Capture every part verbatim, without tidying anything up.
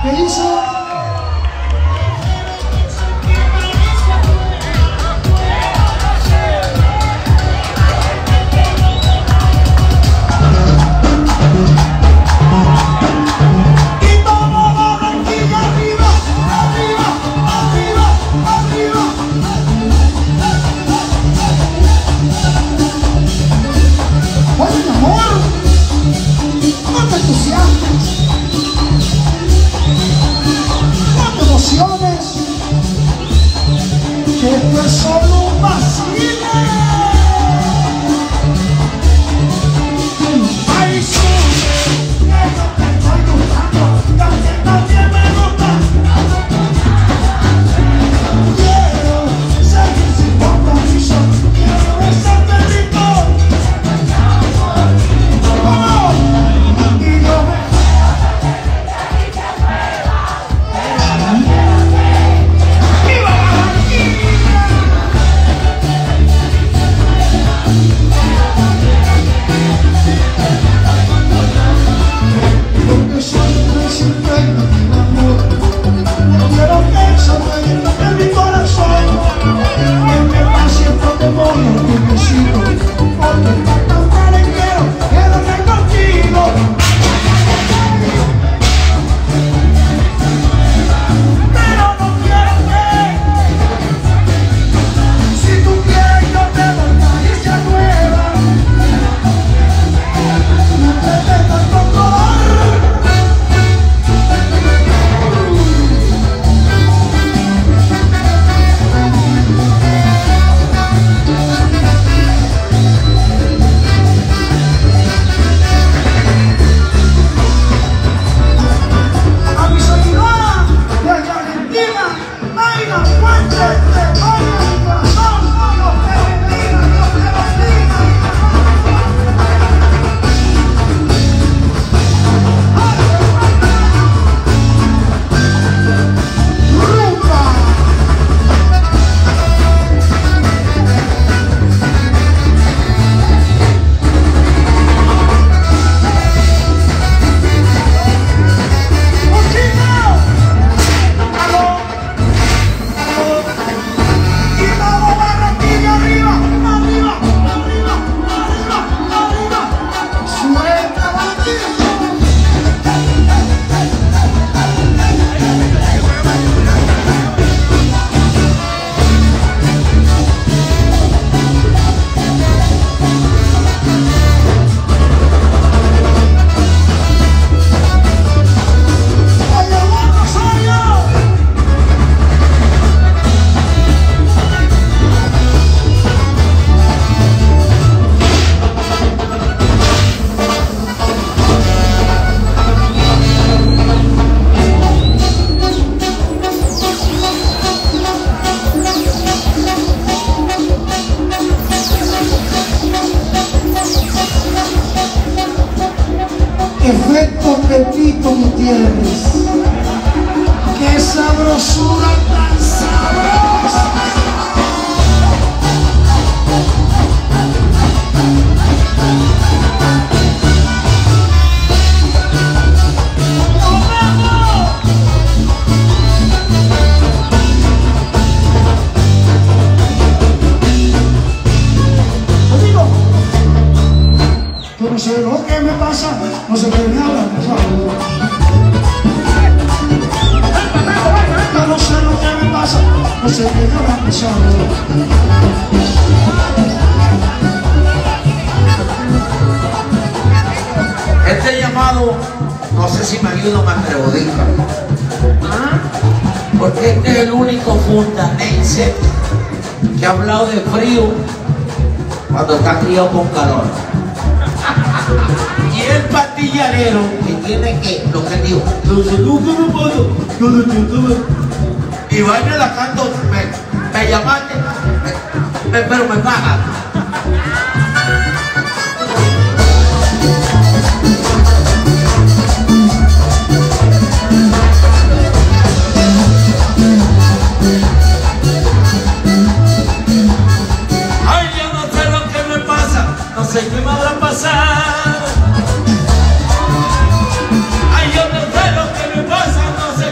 ¿Qué hizo? Que esto es solo un vacile. Ay, sí, que yo te estoy gustando, también, también me gusta. Quiero seguir sin compromiso, quiero besarte rico. ¡Vamos! Y yo me efecto Pepito Gutiérrez. ¡Qué sabrosura tan sabrosa! Amigo, tú no sabes lo que me pasa, no sé qué me habla, no sabes. Yo no sé lo que me pasa, no sé qué me habla, no sabes. Este llamado, no sé si me ayuda más periodista, ¿ah? Porque este es el único fundanense que ha hablado de frío cuando está criado con calor. Y el pastillarero que tiene que, lo que dijo, no sé lo que me pasa, yo lo entiendo. Y vaya a la canto, me, me llamaste, me, me, pero me pagan. Ay, yo no sé lo que me pasa, no sé qué me habrá pasado. Ay, yo no sé lo que me pasa, no sé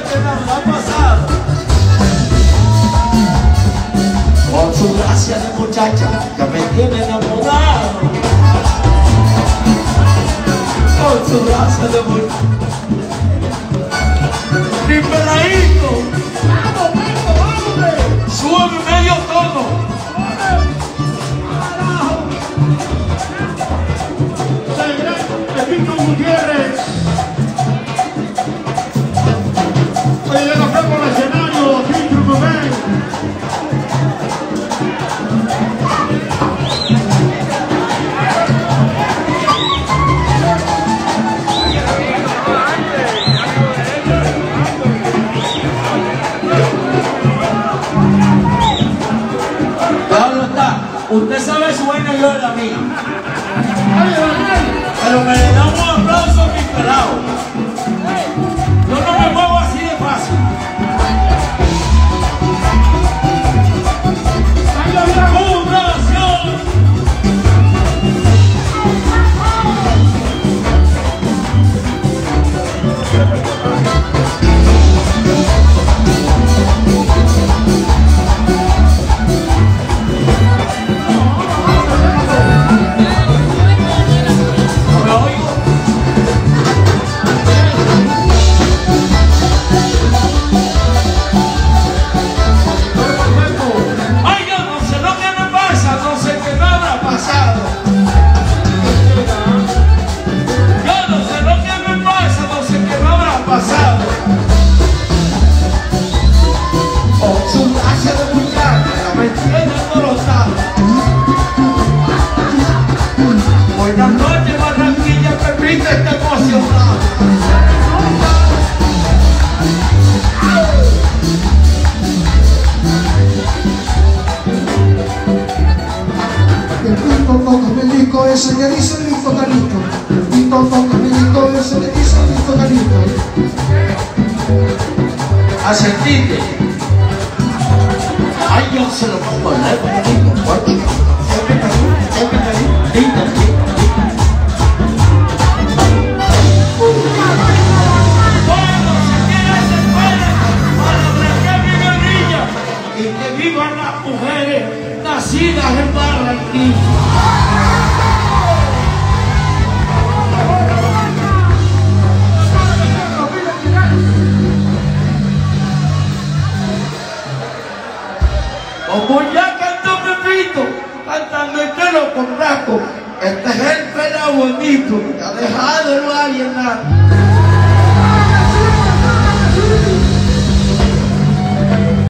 Buenas noches, Barranquilla, permite esta emocionado. El pinto toca melisco ese le dice el listo carito. El pinto toca melisco ese le dice el listo carito. Asentite. Ay, yo se lo pongo al lado, bonito. ¿Cuánto? Siempre cariño, siempre cariño. Linda, linda. Y que vivan las mujeres nacidas en Barranquilla. Como ya cantó Pepito, cantando el pelo con rasco, este es el pelo bonito, que ha dejado el vallenato.